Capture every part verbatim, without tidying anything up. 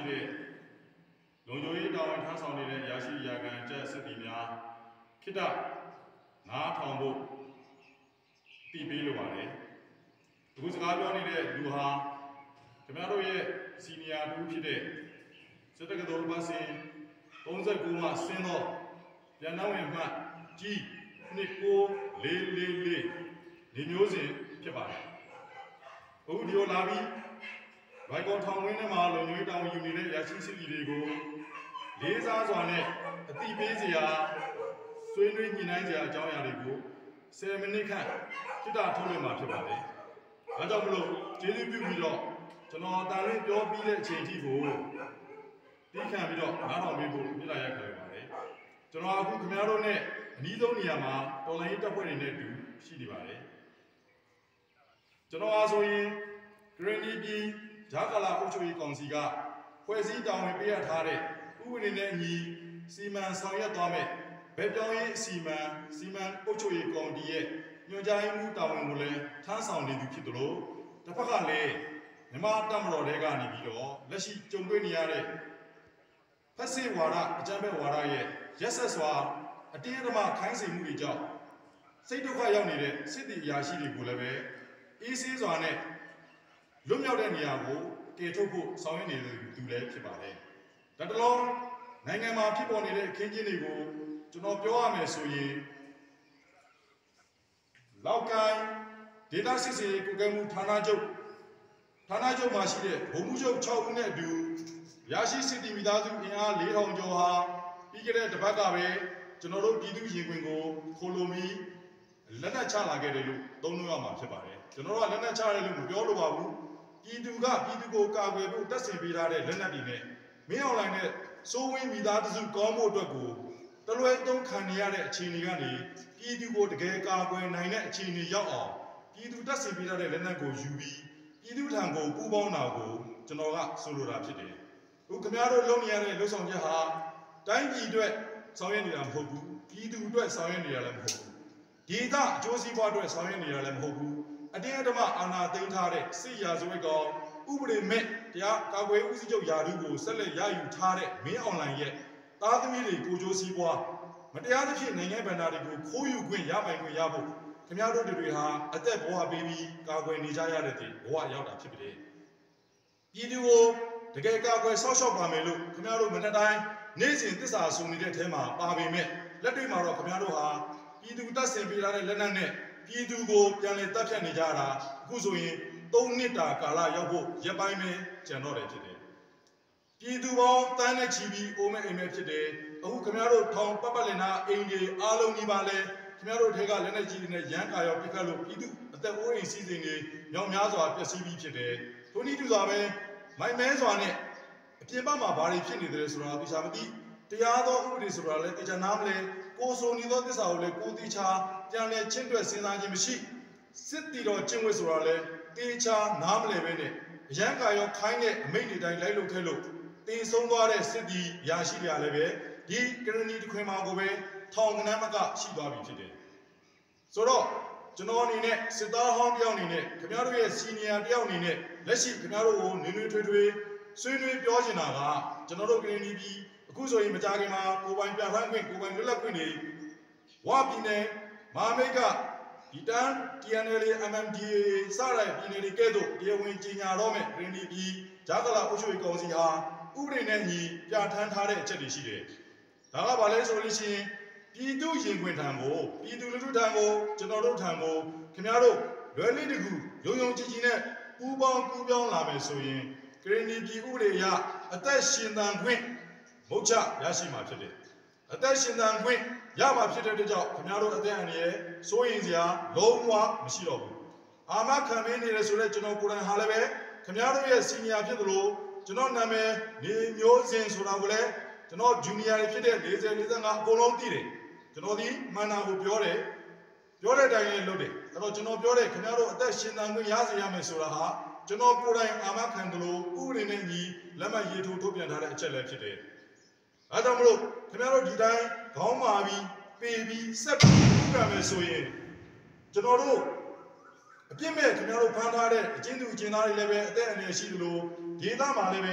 တဲ့လုံခြုံရေးတာဝန်ထမ်းဆောင်နေတဲ့ရာရှိရာခံကျက်စစ်တီများခိတ္တနားထောင်ဖို့တည်ပေးလိုပါတယ်အခုစကားပြောနေတဲ့လူဟာခင်ဗျားတို့ရဲ့စီနီယာတူဖြစ်တဲ့စစ်တက္ကသိုလ်ပတ်စဉ်သုံးခုမှဆင်းသောပြန်နှောင်းဝင်မှကြီးနှစ်ကိုလေးလေးလေးဒီမျိုးစဉ်ဖြစ်ပါတယ်အခုဒီလိုလာပြီးဘိုင်ကောထောင်ဝင်းထဲမှာလုံခြုံရေးတာဝန်ယူနေတဲ့ရာရှိစစ်တီတွေကိုလေးစားစွာနဲ့အတိပေးစရာဆွေးနွေးညှိနှိုင်းစရာအကြောင်းအရာတွေကိုဆယ်မိနစ်ခန့်ခိတ္တထုတ်လွှင့်မှာဖြစ်ပါတယ်။ဒါကြောင့်မလို့ကျေးဇူးပြုပြီးတော့ကျွန်တော်တာရင်းပြောပြီးတဲ့အချိန်ထိကိုတီးခံပြီးတော့နားထောင်ပေးဖို့မြစ်လာရက်ခံရပါတယ်။ကျွန်တော်အခုခင်ဗျားတို့နဲ့အနည်းဆုံးနေရာမှာတော်လိုင်းတပ်ဖွဲ့တွေနဲ့အတူရှိနေပါတယ်။ကျွန်တော်အားဆိုရင်ဂရင်းဒီပြည်ဂျာကာလာအုပ်ချုပ်ရေးကောင်စီကဖွဲ့စည်းတာဝန်ပေးအပ်ထားတဲ့ဥပဒေနဲ့အညီစီမံဆောင်ရွက်သွားမယ်ဘယ်ပြောင်းရေးစီမံစီမံအုပ်ချုပ်ရေးကောင်တီရဲ့ညွှန်ကြားရေးမှူးတာဝန်ကိုလည်းထမ်းဆောင်နေသူဖြစ်သလိုတစ်ဖက်ကလည်းမြန်မာတပ်မတော်တွေကနေပြီးတော့လက်ရှိကြုံတွေ့နေရတဲ့ဖက်စစ်ဝါဒအကြမ်းဖက်ဝါဒရဲ့ရက်ဆက်စွာအတင်းအဓမ္မခိုင်းစေမှုတွေကြောင့်စိတ်ဒုက္ခရောက်နေတဲ့စစ်တီအရာရှိတွေကိုလည်းပဲအေးဆေးစွာနဲ့လွတ်မြောက်တဲ့နေရာကိုတည်ထုတ်ဖို့ဆောင်ရွက်နေသူလည်းဖြစ်ပါတယ်။ဒါတလုံးနိုင်ငံမှာဖြစ်ပေါ်နေတဲ့အခင်းကျင်းတွေကိုကျွန်တော်ပြောရမယ်ဆိုရင်လောက်ကိုင်းဒေတာစစ်စေကုကဲမှုဌာနချုပ်ဌာနချုပ်မှာရှိတဲ့ဗိုလ်မှူးချုပ်၆ဦးနဲ့အတူရရှိစစ်တီမိသားစုအင်အား၄ထောင်ကျော်ဟာပြီးခဲ့တဲ့တစ်ပတ်ကပဲကျွန်တော်တို့ပြည်သူရင်ခွင်ကိုခိုလိုမီလက်နက်ချလာခဲ့တယ်လို့သုံးလို့ရမှာဖြစ်ပါတယ်ကျွန်တော်တို့ကလက်နက်ချရတယ်လို့မပြောလို့ပါဘူးပြည်သူကပြည်သူကိုကာကွယ်ဖို့တပ်ဆင်ပေးထားတဲ့လက်နက်တွေနဲ့မင်းအွန်လိုင်းနဲ့စိုးဝင်းမိသားစုကောင်းဖို့အတွက်ကိုတလွဲတုံးခံနေရတဲ့အခြေအနေကနေပြည်သူကိုတကယ်ကာကွယ်နိုင်တဲ့အခြေအနေရောက်အောင်ပြည်သူတပ်ဆင်ပေးထားတဲ့လက်နက်ကိုယူပြီးပြည်သူထံကိုပူးပေါင်းတာကိုကျွန်တော်ကဆိုလိုတာဖြစ်တယ်။အခုခင်ဗျားတို့လုပ်နေရတဲ့လှုပ်ဆောင်ချက်ဟာတိုင်းပြည်အတွက်ဆောင်ရွက်နေတာမဟုတ်ဘူး။ပြည်သူအတွက်ဆောင်ရွက်နေတာလည်းမဟုတ်ဘူး။ဒေသအကျိုးစီးပွားအတွက်ဆောင်ရွက်နေတာလည်းမဟုတ်ဘူး။အတင်းအဓမ္မအာဏာသိမ်းထားတဲ့စစ်ရာဇဝတ်ကောင်ဥပဒေမဲ့တရားကာကွယ်ဦးစီးချုပ်ယာဒူးကိုဆက်လက်ရယူထားတဲ့မင်းအွန်လိုင်းရဲ့သားသမီးတွေကိုကြိုးစည်းပွားမတရားသဖြင့်နိုင်ငံဗန္ဒာတွေကိုခိုးယူခွင့်ရပိုင်ခွင့်ရဖို့ခင်ဗျားတို့တွေဟာအသက်ဘဝပေးပြီးကာကွယ်နေကြရတဲ့တည်းဘဝရောက်တာဖြစ်ပြီ။ပြည်သူကိုတကယ်ကာကွယ်ဆောက်ရှောက်ပါမယ်လို့ခင်ဗျားတို့မနေ့တိုင်းနေ့စဉ်သစ္စာဆိုနေတဲ့အထဲမှာပါပေမဲ့လက်တွေ့မှာတော့ခင်ဗျားတို့ဟာပြည်သူတပ်ဆင်ပေးထားတဲ့လက်နက်နဲ့ပြည်သူကိုပြန်လည်တပ်ဖြတ်နေကြတာအခုဆိုရင်သုံးနှစ်တာကာလရောက်ဖို့ရပိုင်းပဲကြံတော့တယ်ဖြစ်တယ်။ပြည်သူပေါင်းတန်းနဲ့ချီပြီးအိုးမဲအိမ်မဲဖြစ်တယ်။အခုခင်ဗျားတို့ထောင်ပတ်ပတ်လည်နာအိမ်တွေအားလုံးကြီးပါလဲခင်ဗျားတို့ထဲကလက်နက်ကြီးတွေနဲ့ရန်ကာရောပြစ်ခတ်လို့ပြည်သူအသက်အိုးအိမ်စီးစိမ်တွေမြောင်များစွာပျက်စီးပြီးဖြစ်တယ်။ထိုနည်းတူစွာပဲမိုင်မဲစွာနဲ့အပြင်ဘက်မှာဘာတွေဖြစ်နေတယ်ဆိုတာသိချာမသိတရားသောဥပဒေဆိုတာလည်းသိချာနားမလဲကိုဆိုနေသောသစ္စာကိုလည်းကိုသိချာပြန်လဲချင်းတွက်စဉ်းစားခြင်းမရှိစစ်တီတော်ကျင့်ဝတ်ဆိုတာလည်းတေချာနားမလဲပဲနဲ့အရန်ကာရောခိုင်းတဲ့အမိန့်တွေတိုင်းလိုက်လို့ခဲလို့တင်ဆုံးသွားတဲ့စစ်တီရရှိကြလည်းပဲဒီကရဏီတစ်ခွင်မှာကိုပဲထောင်ကနမ်းမကရှိသွားပြီဖြစ်တယ်ဆိုတော့ကျွန်တော်အနေနဲ့စစ်သားဟောင်းတယောက်အနေနဲ့ခင်ဗျားတို့ရဲ့စီနီယာတယောက်အနေနဲ့လက်ရှိခင်ဗျားတို့ကိုနွေးနွေးထွေးထွေးဆွေးနွေးပြောချင်တာကကျွန်တော်တို့ကရဏီပြည်အခုဆိုရင်မကြခင်မှာကိုပိုင်ပြဋ္ဌာန်းခွင့်ကိုပိုင်လွတ်လပ်ခွင့်တွေဝါပြည်နယ်မဟာမိတ်ကဒီတန် T N L A M M D A စတဲ့ပြည်နယ်တွေကဲ့သို့တရားဝင်ကြီးညာတော့မဲ့ကရဏီပြည်ဂျာကာလာအုပ်ချုပ်ရေးကောင်စီဟာဥပဒေနဲ့ညီပြဋ္ဌာန်းထားတဲ့အချက်တွေရှိတယ်။ဒါကဘာလဲဆိုလို့ရှိရင်ပြည်သူရင်ခွင်ထံကိုပြည်သူလူထုထံကိုကျွန်တော်တို့ထံကိုခင်ဗျားတို့လွယ်လေးတကူရုံရုံကြည်ကြည်နဲ့ပူးပေါင်းကူးပြောင်းလာမယ်ဆိုရင်ကရဏီပြည်ဥပဒေအရအသက်ရှင်သန်ခွင့်မုတ်ချရရှိမှာဖြစ်တယ်။အသက်ရှင်သန်ခွင့်ရမှာဖြစ်တဲ့အတွက်ကြောင့်ခင်ဗျားတို့အသက်အန္တရာယ်စိုးရင်စရာလုံးဝမရှိတော့ဘူး။အာမခံမင်းနေတယ်ဆိုတော့ကျွန်တော်ကိုယ်တိုင်ဟာလည်းပဲခင်ဗျားတို့ရဲ့စီနီယာဖြစ်သလိုကျွန်တော်နာမည်နေမျိုးစင်ဆိုတာကိုလည်းကျွန်တော်ဂျူနီယာတွေဖြစ်တဲ့၄၀ ၄၅အကုန်လုံးသိတယ်ကျွန်တော်ဒီမှန်တာကိုပြောတယ်ပြောတဲ့အတိုင်းလည်းလုပ်တယ်အဲ့တော့ကျွန်တော်ပြောတဲ့ခင်ဗျားတို့အသက်ရှင်သန်ခွင့်ရစေရမယ်ဆိုတာဟာကျွန်တော်ကိုယ်တိုင်အာမခံသလိုဥပဒေနဲ့ညီလက်မှတ်ရေးထိုးထုတ်ပြန်ထားတဲ့အချက်လည်းဖြစ်တယ်အဲဒါကြောင့်မလို့ခင်ဗျားတို့ဒီတိုင်းခေါင်းမာပြီးပေပြီးဆက်ပြီးဥပဒေမယ်ဆိုရင်ကျွန်တော်တို့အပြစ်မဲ့ခင်ဗျားတို့ဖမ်းထားတဲ့အကျဉ်းသူအကျဉ်းသားတွေလည်းပဲအသက်အန္တရာယ်ရှိသလိုဒေသမှာလည်းပဲ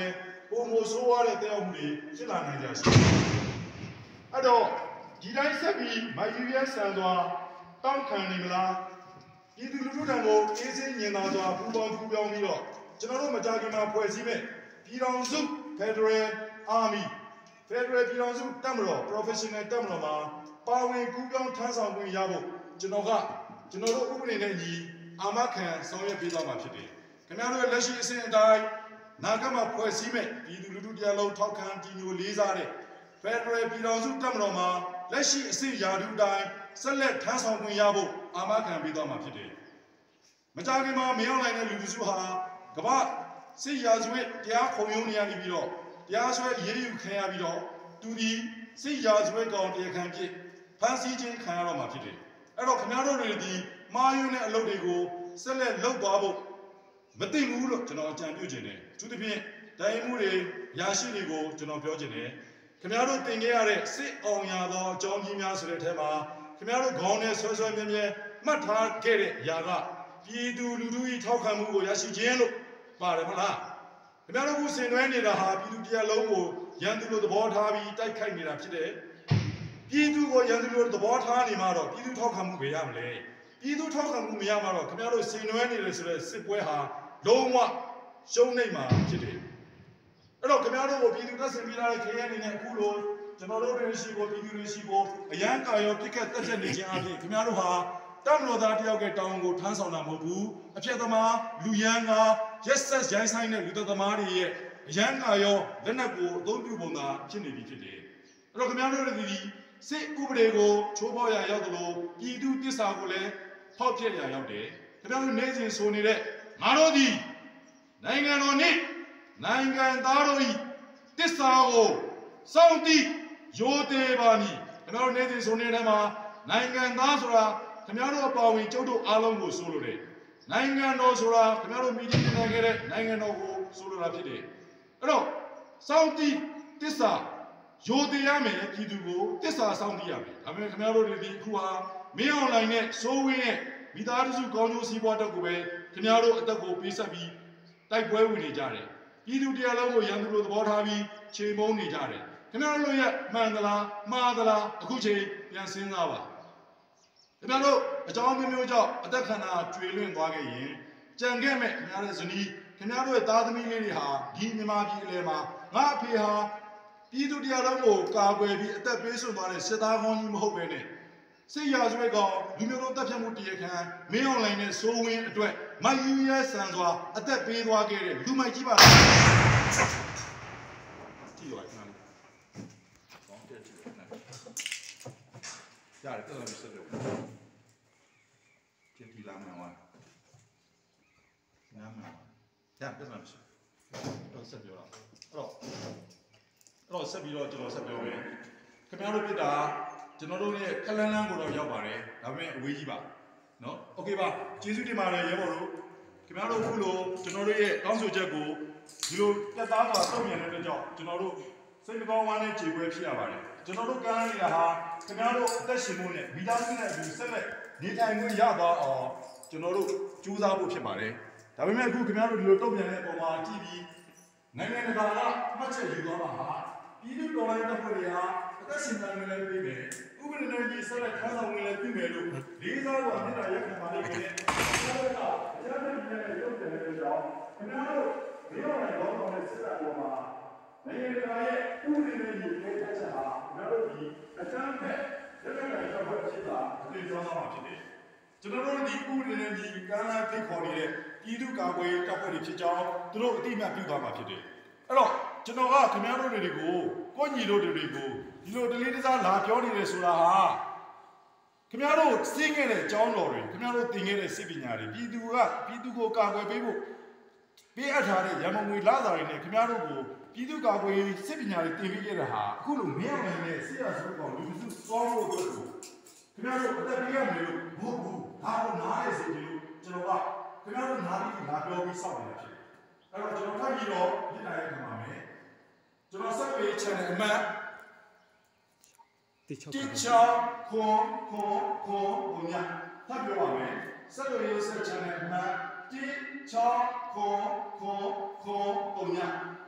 ပုံမဆိုးရတဲ့တရားမှုတွေဖြစ်လာနိုင်ကြရှိအဲ့တော့ဒီတိုင်းဆက်ပြီးမယူရဲဆန်စွာတောင်းခံနေမလားဒီလူလူတံကိုအေးစင်းညင်သာစွာပူပေါင်းပူပြောင်းပြီးတော့ကျွန်တော်တို့မကြခင်မှာဖွဲ့စည်းမဲ့ပြည်တော်စု Federal Army Federal ပြည်တော်စုတပ်မတော် Professional တပ်မတော်မှာပါဝင်ကူးပြောင်းထမ်းဆောင်ခွင့်ရဖို့ကျွန်တော်ကကျွန်တော်တို့ဥပဒေနဲ့ညီအာမခံဆောင်ရွက်ပေးသွားမှာဖြစ်တယ်ခင်ဗျားတို့ရဲ့လက်ရှိအဆင့်အတိုင်းနာဂတ်မှာဖွဲ့စည်းမဲ့ပြည်သူလူထုတရားလုံးထောက်ခံတည်ညိုလေးစားတဲ့ Federal ပြည်တော်စုတပ်မတော်မှာလက်ရှိအဆင့်ရာထူးတိုင်းဆက်လက်ထမ်းဆောင်ခွင့်ရဖို့အာမခံပေးသွားမှာဖြစ်တယ်မကြခင်မှာမရောက်နိုင်တဲ့လူစုဟာကမ္ဘာစစ်ရာဇဝတ်တရားခုံရုံးနေရပြီးတော့တရားစွဲရေးယူခံရပြီးတော့သူဒီစစ်ရာဇဝတ်ကောင်တရားခံဖြစ်ဖမ်းဆီးခြင်းခံရတော့မှာဖြစ်တယ်အဲ့တော့ခင်ဗျားတို့တွေဒီမာယွန်းတဲ့အလုပ်တွေကိုဆက်လက်လုပ်သွားဖို့မသိဘူးလို့ကျွန်တော်အကြံပြုချင်တယ်သူတစ်ဖြင့်တိုင်းမှုတွေရာရှိတွေကိုကျွန်တော်ပြောချင်တယ်ခင်ဗျားတို့တင်ခဲ့ရတဲ့စစ်အောင်ရသောအကြောင်းကြီးများဆိုတဲ့အထက်မှာခင်ဗျားတို့ခေါင်းနဲ့ဆွဲဆွဲမြဲမြဲမှတ်ထားခဲ့တဲ့အရာကပြည်သူလူထု၏ထောက်ခံမှုကိုရရှိခြင်းလို့ပါတယ်မလားခင်ဗျားတို့ကစင်တွဲနေတာဟာပြည်သူတရားလုံးကိုရန်သူလိုသဘောထားပြီးတိုက်ခိုက်နေတာဖြစ်တယ်ပြည်သူကိုရန်သူလိုသဘောထားနေမှာတော့ပြည်သူထောက်ခံမှုပဲရမလဲပြည်သူထောက်ခံမှုမရမှာတော့ခင်ဗျားတို့စင်တွဲနေတယ်ဆိုတဲ့စစ်ပွဲဟာလုံးဝရှုံးနေမှာဖြစ်တယ်အဲ့တော့ခင်ဗျားတို့ကိုပြည်သူကဆင်ပြီးလာတဲ့ခရီးအနေနဲ့အခုလိုကျွန်တော်တို့တွေရှိဖို့ပြည်သူတွေရှိဖို့အရန်ကာရောပြစ်ခတ်တက်ချက်နေခြင်းအပြင်ခင်ဗျားတို့ဟာတမလို့သားတယောက်ကတောင်းကိုထမ်းဆောင်တာမဟုတ်ဘူးအဖြစ်သမားလူရန်ကရက်ဆက်ရိုင်းဆိုင်တဲ့လူသမားတွေရဲ့အရန်ကာရောလက်နက်ကိုအသုံးပြုပုံသာဖြစ်နေပြီဖြစ်တယ်အဲ့တော့ခင်ဗျားတို့ဒီစစ်ဥပဒေကိုချိုးဖောက်ရရောက်သလိုပြည်သူတစ္ဆာကိုလည်းဖောက်ဖျက်ရရောက်တယ်ခင်ဗျားတို့နေစဉ်ဆိုနေတဲ့ငါတို့ဒီနိုင်ငံတော်နဲ့နိုင်ငံသားတို့ဤတစ္ဆာကိုစောင့်တည်ရိုသေပါမည်ခင်ဗျားတို့နေစဉ်ဆိုနေတဲ့မှာနိုင်ငံသားဆိုတာခင်ဗျားတို့အပါဝင်ကျုပ်တို့အားလုံးကိုဆိုလိုတယ်နိုင်ငံတော်ဆိုတာခင်ဗျားတို့မိတိနေခဲ့တဲ့နိုင်ငံတော်ကိုဆိုလိုတာဖြစ်တယ်အဲ့တော့စောင့်တည်တစ္ဆာရိုသေရမယ်ပြည်သူကိုတစ္ဆာစောင့်တည်ရမယ်ဒါပေမဲ့ခင်ဗျားတို့ဒီအခုဟာမင်းအောင်လိုင်းနဲ့စိုးဝင်းရဲ့မိသားစုကောင်းကျိုးစီးပွားတက်ကိုပဲခင်ဗျားတို့အသက်ကိုပေးဆက်ပြီးတိုက်ပွဲဝင်နေကြတယ်ပြည်သူတရားလုံးကိုရန်သူလိုသဘောထားပြီးခြေမုန်းနေကြတယ်ခင်ဗျားတို့ရဲ့မှန်သလားမှားသလားအခုချိန်ပြန်စဉ်းစားပါခင်ဗျားတို့အကြောင်းမျိုးမျိုးကြောင့်အသက်ခန္ဓာကျွေလွင့်သွားခဲ့ရင်ကြံခဲ့မဲ့ခင်ဗျားတို့ဇနီးခင်ဗျားတို့ရဲ့သားသမီးလေးတွေဟာဒီမြန်မာပြည်အလယ်မှာငါအဖေဟာပြည်သူတရားလုံးကိုကာကွယ်ပြီးအသက်ပေးစွန့်သွားတဲ့စစ်သားကောင်းကြီးမဟုတ်ပဲနဲ့စစ်ရာဇဝတ်ကောင်လူမျိုးလုံးတပ်ဖြတ်မှုတရားခံမင်းအောင်လိုင်းနဲ့စိုးဝင်းအတွက်မယူရဲဆန်စွာအသက်ပေးသွားခဲ့တဲ့လူမိုက်ကြီးပါကြည့်ရအောင်နော်ကောင်းတဲ့ကြည့်ရအောင်ရတယ်တော်တော်ဆက်လို့ကြည့်ဒီလာမှာပါနားမှာရပြန်လာပြီတော့ဆက်ပြောတော့အဲ့တော့အဲ့တော့ဆက်ပြီးတော့ကျွန်တော်ဆက်ပြောမယ်ခင်ဗျားတို့ပြတာကျွန်တော်တို့ရဲ့ခလန်းလန်းကိုတော့ရောက်ပါတယ်ဒါပေမဲ့အဝေးကြီးပါနော်โอเคပါကျေးဇူးတင်ပါတယ်ရဲဘော်တို့ခင်ဗျားတို့အခုလိုကျွန်တော်တို့ရဲ့တောင်းဆိုချက်ကိုဒီလိုပြတ်သားစွာတုံ့ပြန်တဲ့အတွက်ကြောင့်ကျွန်တော်တို့စိတ်မကောင်းဝမ်းနဲ့ကြေကွဲဖြစ်ရပါတယ်ကျွန်တော်တို့ကမ်းနေတာဟာခင်ဗျားတို့အသက်ရှင်မှုနဲ့မိသားစုနဲ့အတူဆက်လက်နေထိုင်ခွင့်ရသွားအောင်ကျွန်တော်တို့ကြိုးစားဖို့ဖြစ်ပါတယ်ဒါပေမဲ့အခုခင်ဗျားတို့ဒီလိုတုံ့ပြန်တဲ့အပေါ်မှာကြည့်ပြီးနိုင်ငံတကာကမှတ်ချက်ယူသွားမှာဟာပြည်သူတော်လှန်ရေးတပ်ဖွဲ့တွေဟာအသက်ရှင်နိုင်လည်းပြီးမယ်ဥပဒေနဲ့ကြီးဆက်လက်ထမ်းဆောင်လည်းပြီးမယ်လို့လေးစားစွာမြစ်တာရက်ခံပါလိမ့်မယ်ကျွန်တော်တို့ကအကြမ်းဖက်ပြည်နယ်ရုပ်တယ်လို့ကြောင့်ခင်ဗျားတို့ဒီလိုနဲ့တော့တော်တဲ့စစ်တပ်ပေါ်မှာနိုင်ငံတကာရဲ့ဥပဒေနဲ့ကြီးပေးတဲ့ချက်ဟာခင်ဗျားတို့ဒီအကြမ်းဖက်လက်နက်ကိုင်တပ်ဖွဲ့ဖြစ်တာအသိကြောင်းမှာဖြစ်တယ်ကျွန်တော်တို့ဒီဥပဒေနဲ့ကြီးကမ်းလှမ်းဖိတ်ခေါ်နေတဲ့ပြည်သူ့ကာကွယ်ရေးတပ်ဖွဲ့တွေဖြစ်ကြောင်းသူတို့အတိအမှတ်ပြုသွားမှာဖြစ်တယ်အဲ့တော့ကျွန်တော်ကခင်ဗျားတို့တွေကိုကိုညီတို့တွေကိုဒီလိုတလေးတစားလာပြောနေတယ်ဆိုတာဟာခင်ဗျားတို့သိခဲ့တဲ့အကြောင်းတော်တွေခင်ဗျားတို့သင်ခဲ့တဲ့စိတ်ပညာတွေပြည်သူကပြည်သူကိုကာကွယ်ပေးဖို့ပေးအပ်ထားတဲ့ရမုံငွေလာစာတွေနဲ့ခင်ဗျားတို့ကိုပြည်သူကာကွယ်ရေးစိတ်ပညာတွေသင်ပေးခဲ့တာဟာအခုလိုမင်းအောင်နဲ့ဆရာဆိုတော့လူစုစောဖို့အတွက်ကိုခင်ဗျားတို့အသက်ပေးရမယ်လို့မဟုတ်ဘူးဒါကိုနားရစေလို့ကျွန်တော်ကခင်ဗျားတို့နားပြီးလာပြောပြီးစောင့်နေတာဖြစ်တယ်အဲ့တော့ကျွန်တော်ထပ်ပြီးတော့ညနေရခံပါမယ်ကျွန်တော်ဆက်ပေး channel အမှတ်တိချောခွန်ခွန်ခွန်ဘုံညာထပ်ပြောပါမယ်ဆက်လို့ရေးဆက် channel အမှတ်တိချောခွန်ခွန်ခွန်ဘုံညာ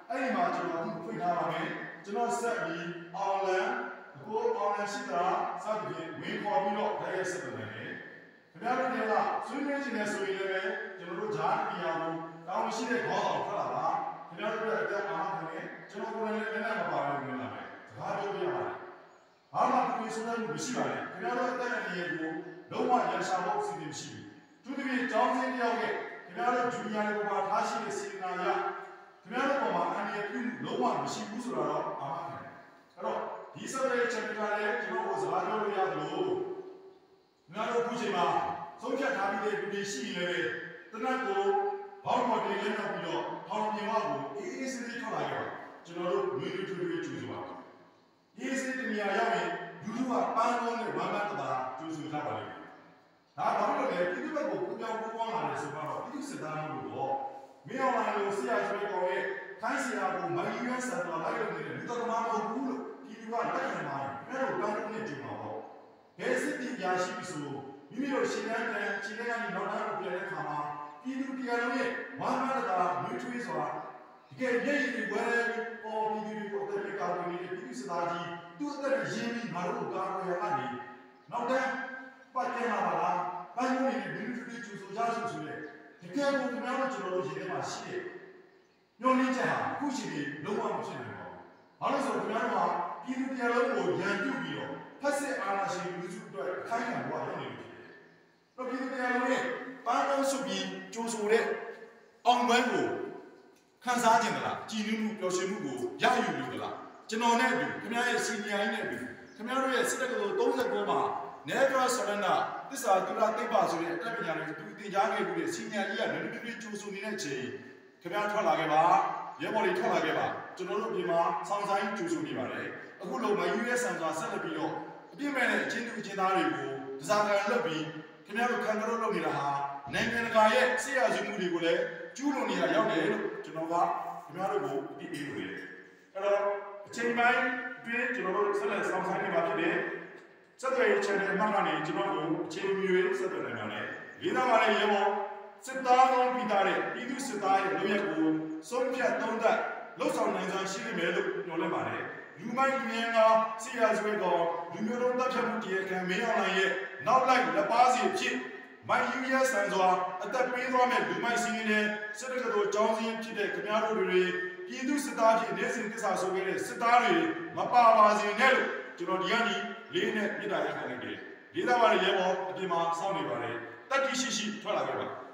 အဲ့ဒီမှာကျွန်တော်ဖွင့်ထားပါမယ်ကျွန်တော်ဆက်ပြီး online ကို online ရှိတာစသဖြင့်ဝင်ခေါ်ပြီးတော့ဒါရဲ့ဆက်သွယ်နိုင်တယ်ခင်ဗျားတို့တွေကဆွေးနွေးခြင်းနဲ့ဆိုရင်လည်းကျွန်တော်တို့ဂျားပြည်အောင်တောင်းရှိတဲ့ခေါင်းဆောင်ထွက်လာပါခင်ဗျားတို့ရဲ့အသက်အားဖြင့်ကျွန်တော်ကိုယ်လည်းလည်းမပါဘူးဝင်လာမယ်စကားပြောပြရပါတယ်ဘာမှကိုယ်ဆုံးမှုမရှိပါနဲ့ခင်ဗျားတို့အသက်အန္တရာယ်ကိုလုံးဝရန်ရှာဖို့အစီအစဉ်မရှိဘူးသူတို့ကျောင်းစင်းတယောက်ရဲ့ခင်ဗျားတို့ဂျူနီယာတွေပေါ်မှာထားရှိတဲ့စေတနာရခင်ဗျားတို့ပေါ်မှာအန္တရာယ်ပြုလုံးဝမရှိဘူးဆိုတော့အာမခံအဲ့တော့ဒီဆက်တဲ့ chapter လည်းကျွန်တော်တို့စကားပြောလို့ရတယ်လို့ခင်ဗျားတို့ခုချိန်မှာဆုံးဖြတ်ထားပြီးတဲ့လူတွေရှိရင်လည်းတနတ်ကိုဘောင်းပေါ်တင်လက်နောက်ပြီးတော့ထောင်ပြင်ဝကိုအေးအေးဆေးဆေးထွက်လာကြပါကျွန်တော်တို့လူတွေထွေထွေကျူဆိုပါအေးဆေးတနေရာရောက်ရင်လူလူကပန်းကုန်းနဲ့ဝမ်းပန်းတပါကျူဆိုထားပါလိမ့်မယ်ဒါဘာလို့လဲပြည်သူ့ဘက်ကိုပူပြောင်းပူပေါင်းလာတယ်ဆိုတော့ပြည်သူစစ်သားမှုလို့တော့မင်းအောင်လိုင်းကိုဆရာဆွေတော်ရဲ့ခိုင်းဆရာကိုမယူရန်ဆန်တော်လိုက်လို့နေတယ်လူတော်မှာမဟုတ်ဘူးလို့ပြည်သူကလက်ခံပါတယ်အဲ့တော့တောင်းတနဲ့ကြုံပါတော့ဘယ်စစ်တီပြရှိပြီဆိုမိမိတို့ရှင်းတန်းတန်းရှင်းတန်းကနေနောက်တန်းကိုပြန်တဲ့ခါမှာပြည်သူတရားလုံးရဲ့ဝမ်းမတတာမြွေးထွေးဆိုတာဒီကနေ့ရည်ရည်ဝဲပေါ်ပြည်သူတွေကိုအသက်ကာကွယ်နေတဲ့ပြည်သူစစ်သားကြီးသူ့အသက်ရင်းပြီးငါတို့ကာကွယ်ရကနေနောက်တန်းပတ်ကျလာပါလားဘယ်လိုနေပြည်သူတွေကျူဆိုကြဆိုဆိုတဲ့ဒီကဲကိုကျွန်တော်တို့ကျွန်တော်တို့ရင်းထဲမှာရှိတယ်ညှို့နှင်းချက်ဟာအခုရှိပြီးလုံးဝမဖြစ်နိုင်ပါဘူး။ဘာလို့ဆိုတော့ကျွန်တော်တို့ကပြည်သူတရားလုံးကိုရန်ပြုတ်ပြီးတော့ဖက်စစ်အာဏာရှင်လူစုအတွက်ခိုင်းခံဘဝရောက်နေလို့ဖြစ်တယ်။တော့ပြည်သူတရားလုံးရဲ့ပန်းလုံးစုပြီးကျိုးဆိုတဲ့အောင်ပွဲကိုခန်းစားခြင်းတလားကြည်နူးမှုပျော်ရွှင်မှုကိုရယူလို့တလားကျွန်တော်နဲ့အတူခင်ဗျားရဲ့စီနီယာကြီးနဲ့အတူခင်ဗျားတို့ရဲ့စစ်တပ်ကတော်သုံး၉မှာ Never surrender သစ္စာတူရာသိပ္ပံဆိုတဲ့အတတ်ပညာတွေသူသင်ကြားခဲ့ပြီးတဲ့စီနီယာကြီးကလည်းတူတူကျိုးဆိုနေတဲ့အချိန်ခင်ဗျားထွက်လာခဲ့ပါရဲဘော်တွေထွက်လာခဲ့ပါကျွန်တော်တို့ဒီမှာစောင့်ဆိုင်ကျိုးဆိုနေပါတယ်အခုလုံးမယူရဲဆန်စွာဆက်လက်ပြီးတော့အပြည့်မဲ့တဲ့အချင်းသူအချင်းသားတွေကိုဒဇာကန်လွတ်ပြီးခင်ဗျားတို့ခံကြလို့လုပ်နေတာဟာနိုင်ငံတကာရဲ့ဆရာစုမှုတွေကိုလည်းကျူးလွန်နေတာရောက်တယ်လို့ကျွန်တော်ကခင်ဗျားတို့ကိုအပြည့်ပေးလို့ရတယ်အဲ့တော့အချိန်ပိုင်းတွင်ကျွန်တော်တို့ဆက်လက်စောင့်ဆိုင်နေပါဖြစ်တယ်ဆက်သွယ်ရေး channel မှာကနေကျွန်တော်တို့အချိန်မျိုးဆက်သွယ်နိုင်ပါတယ်လေးသားပါလေရေဘောစစ်သားတော်ပြီးသားတဲ့ပြည်သူစစ်သားရဲ့လုပ်ရက်ကိုဆုံးဖြတ်သုံးသပ်လှုပ်ဆောင်နိုင်စွမ်းရှိလိမ့်မယ်လို့ပြောလိုက်ပါတယ်လူမိုက်လူငယ်ကစီယာဆွေကောင်လူမျိုးတော်တပ်ဖြတ်မှုတရားခံမင်းအောင်လှိုင်ရဲ့နောက်လိုက်လက်ပါစီဖြစ်မိုင်ယူရဆန်စွာအသက်ပေးသွားမဲ့လူမိုက်စီးရင်နဲ့စစ်တပ်ကတော်ကြောင်းစင်းဖြစ်တဲ့ခင်ဗျားတို့တွေပြည်သူစစ်သားဖြစ်နေစဉ်သစ္စာဆိုခဲ့တဲ့စစ်သားတွေမပါပါစေနဲ့လို့ကျွန်တော်ဒီကနေ့လေးနဲ့ပြစ်တာရခံလိုက်တယ်လေးသားပါလေရေဘောအပြင်မှာစောင့်နေပါလေတတိရှိရှိထွက်လာခဲ့ပါ